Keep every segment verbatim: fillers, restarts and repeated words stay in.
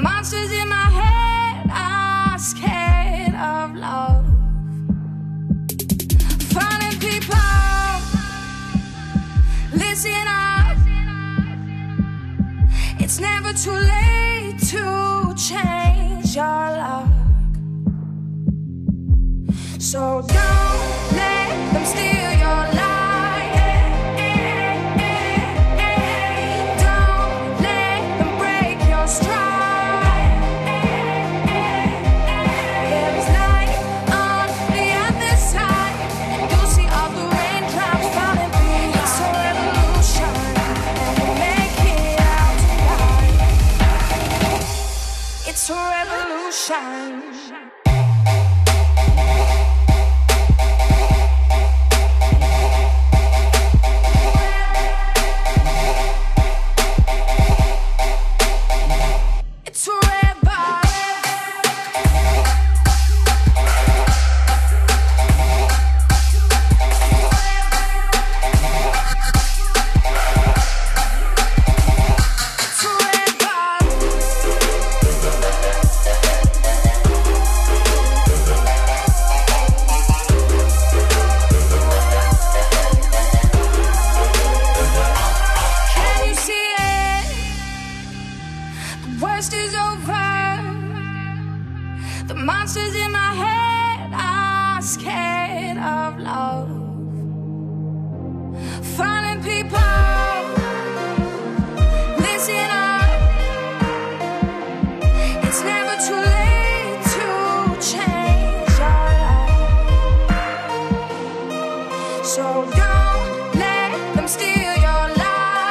monsters in my head are scared of love. Finding people, listen up. It's never too late to change your luck. So don't let them steal your life. It's a revolution. It's a worst is over. The monsters in my head are scared of love. Finding people, listen up. It's never too late to change your life. So don't let them steal your life.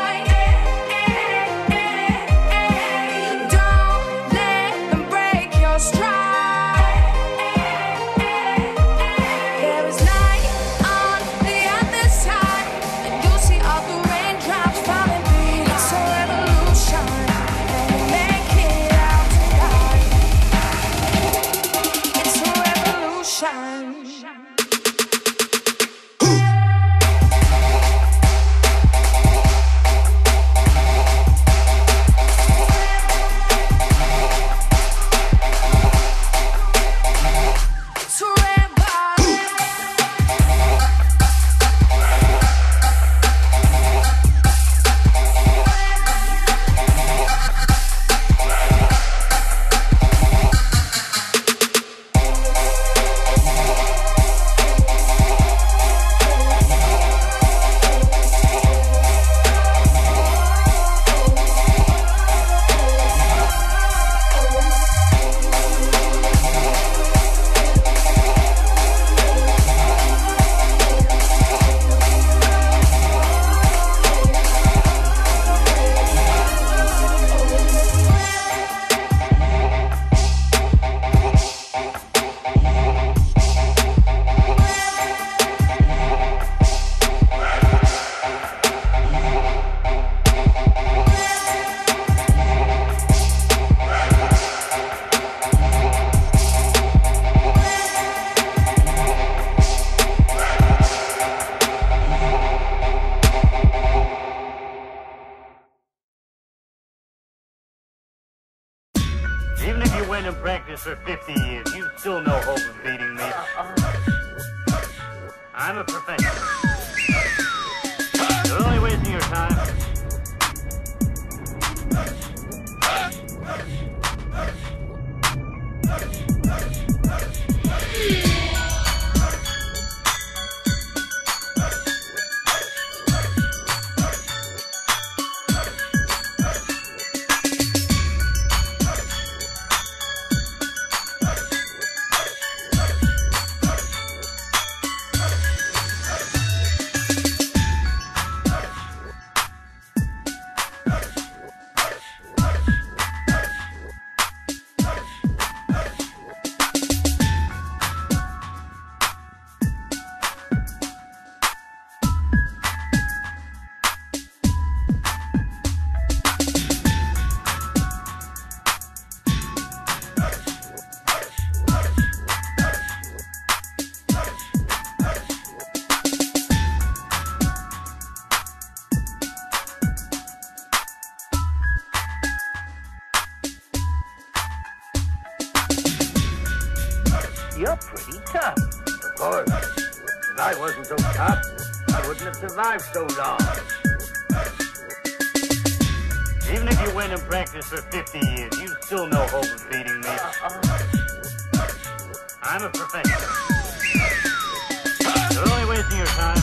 Even if you went and practiced for fifty years, you still no hope of beating me. I'm a professional. You're only wasting your time. You're pretty tough. Of course. If I wasn't so tough, I wouldn't have survived so long. Even if you went and practiced for fifty years, you still no hope of beating me. I'm a professional. You're only wasting your time.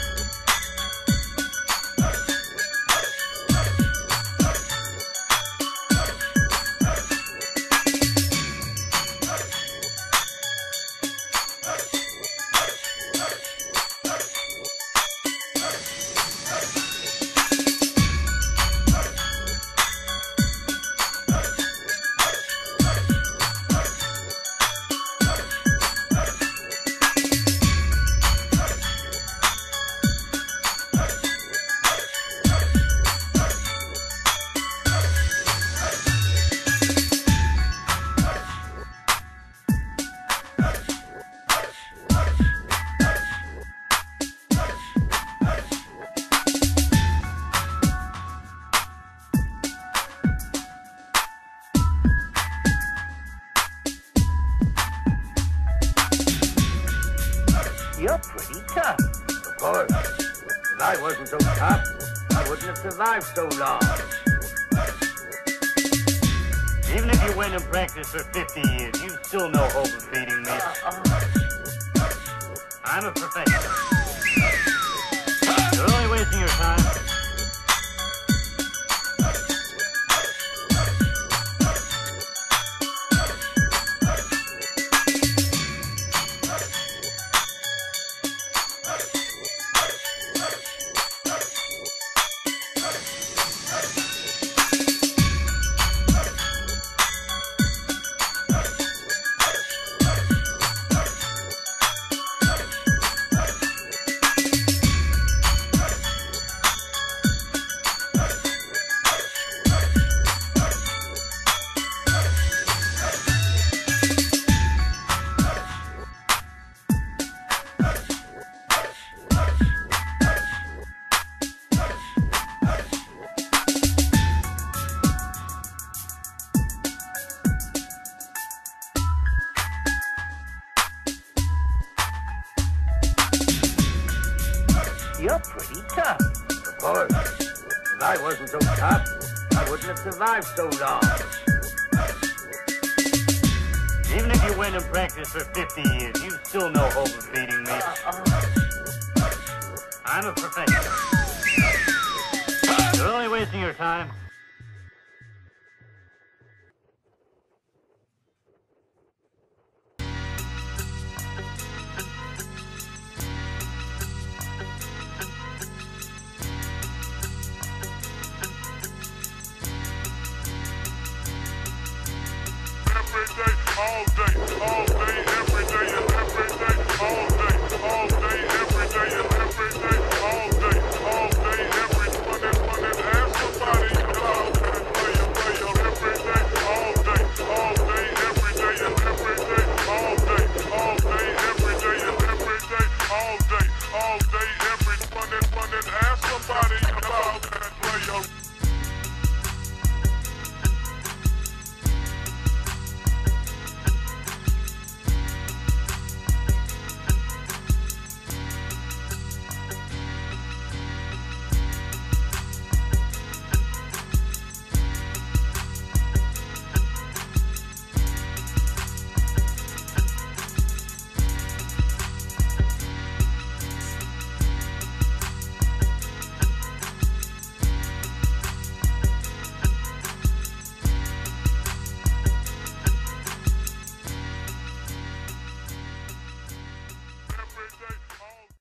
You're pretty tough. Of course. If I wasn't so tough, I wouldn't have survived so long. Even if you went and practiced for fifty years, you still no hope of beating me. I'm a professional. You're only wasting your time. You're pretty tough. Of course. If I wasn't so tough, I wouldn't have survived so long. Even if you went and practiced for fifty years, you still no hope of beating me. I'm a professional. You're only wasting your time.